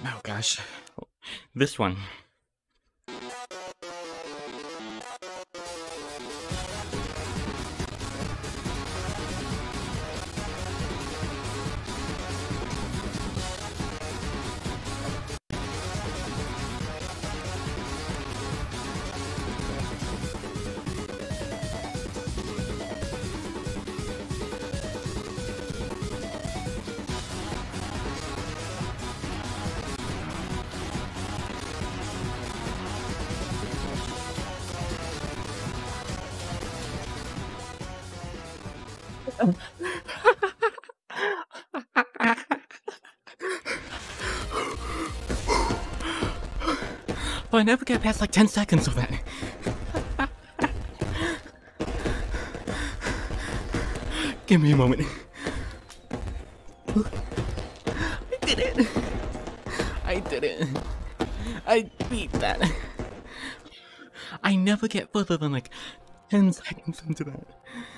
Oh gosh. This one. Oh, I never get past like 10 seconds of that. Give me a moment. I did it. I did it. I beat that. I never get further than like 10 seconds into that.